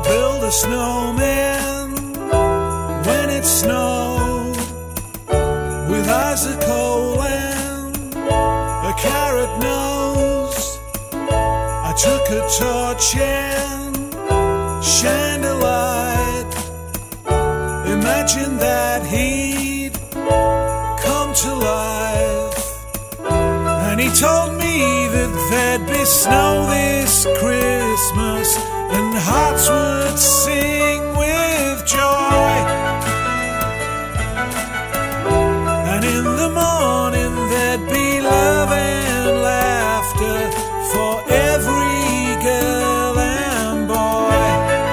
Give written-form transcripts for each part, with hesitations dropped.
build a snowman when it snowed, with eyes of coal and a carrot nose. I took a torch and shined a light, imagined that he'd come to life, and he told me that there'd be snow this Christmas and hearts would sing with joy. And in the morning there'd be love and laughter for every girl and boy.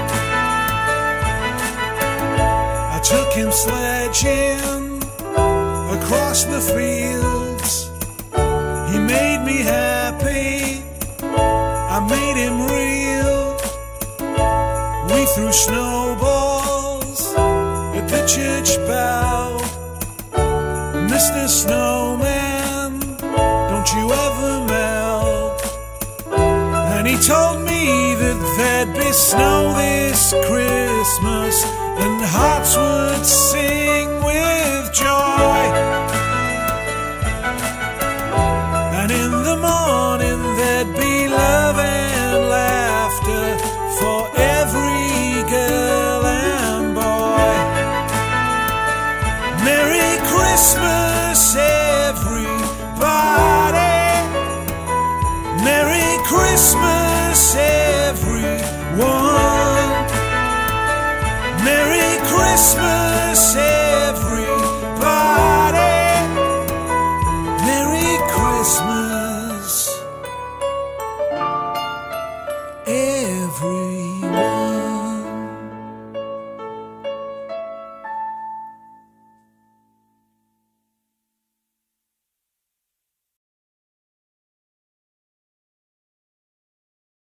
I took him sledging across the fields. He made me happy, I made him real. We threw snowballs at the church bow. Mr. Snowman, don't you ever melt. And he told me that there'd be snow this Christmas and hearts would sing with joy. And in the morning there'd be love and laughter for every girl and boy. Merry Christmas, everybody. Merry Christmas, everyone. Merry Christmas, everybody. Merry Christmas, everyone.